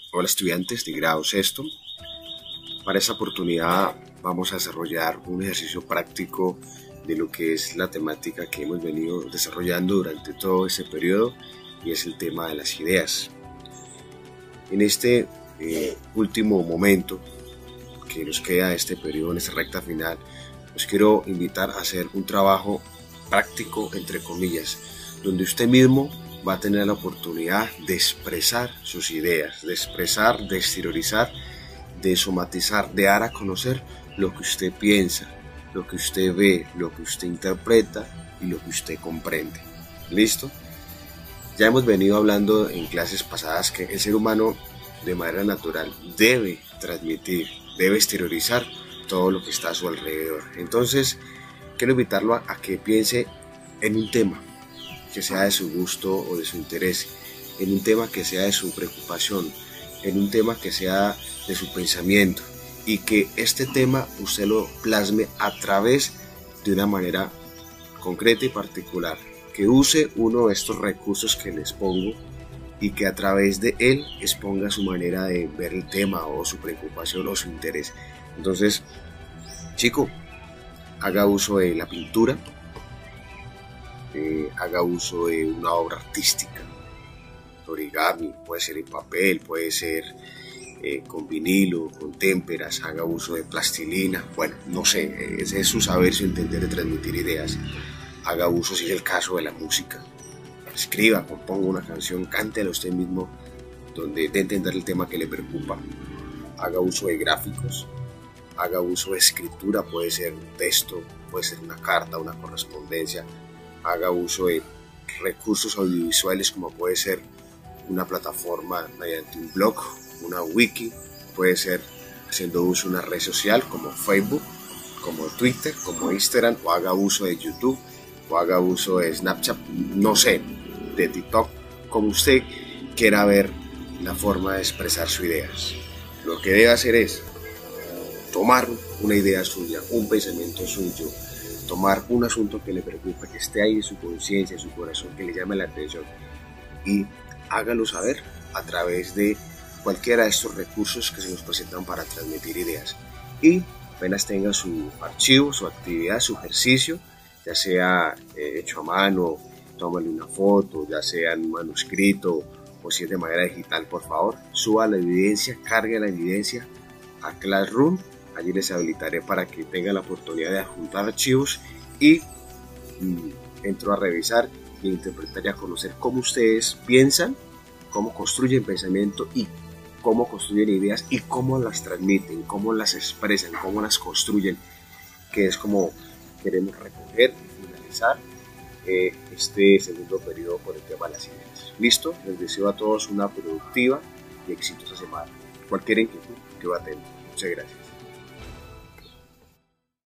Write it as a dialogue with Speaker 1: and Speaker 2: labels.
Speaker 1: Hola estudiantes de grado sexto. Para esta oportunidad vamos a desarrollar un ejercicio práctico de lo que es la temática que hemos venido desarrollando durante todo este periodo, y es el tema de las ideas. En este último momento que nos queda de este periodo, en esta recta final, los quiero invitar a hacer un trabajo práctico, entre comillas, donde usted mismo va a tener la oportunidad de expresar sus ideas, de expresar, de exteriorizar, de somatizar, de dar a conocer lo que usted piensa, lo que usted ve, lo que usted interpreta y lo que usted comprende. ¿Listo? Ya hemos venido hablando en clases pasadas que el ser humano de manera natural debe transmitir, debe exteriorizar todo lo que está a su alrededor. Entonces, quiero invitarlo a que piense en un tema que sea de su gusto o de su interés, en un tema que sea de su preocupación, en un tema que sea de su pensamiento, y que este tema usted lo plasme a través de una manera concreta y particular, que use uno de estos recursos que les pongo y que a través de él exponga su manera de ver el tema o su preocupación o su interés. Entonces, chico, haga uso de la pintura, haga uso de una obra artística, origami, puede ser en papel, puede ser con vinilo, con témperas, haga uso de plastilina, bueno, no sé, ese es su saber, su entender de transmitir ideas. Haga uso, si es el caso, de la música. Escriba, componga una canción, cántela usted mismo, donde dé a entender el tema que le preocupa. Haga uso de gráficos, haga uso de escritura, puede ser un texto, puede ser una carta, una correspondencia. Haga uso de recursos audiovisuales, como puede ser una plataforma mediante un blog, una wiki, puede ser haciendo uso de una red social como Facebook, como Twitter, como Instagram, o haga uso de YouTube, o haga uso de Snapchat, no sé, de TikTok, como usted quiera ver la forma de expresar sus ideas. Lo que debe hacer es tomar una idea suya, un pensamiento suyo, tomar un asunto que le preocupe, que esté ahí en su conciencia, en su corazón, que le llame la atención, y hágalo saber a través de cualquiera de estos recursos que se nos presentan para transmitir ideas. Y apenas tenga su archivo, su actividad, su ejercicio, ya sea hecho a mano, tómale una foto, ya sea en un manuscrito o si es de manera digital, por favor, suba la evidencia, cargue la evidencia a Classroom. Allí les habilitaré para que tengan la oportunidad de adjuntar archivos y entro a revisar e interpretar y a conocer cómo ustedes piensan, cómo construyen pensamiento y cómo construyen ideas y cómo las transmiten, cómo las expresan, cómo las construyen, que es como queremos recoger y finalizar este segundo periodo por el tema de las ideas. Listo, les deseo a todos una productiva y exitosa semana. Cualquier inquietud, quedo atento. Muchas gracias.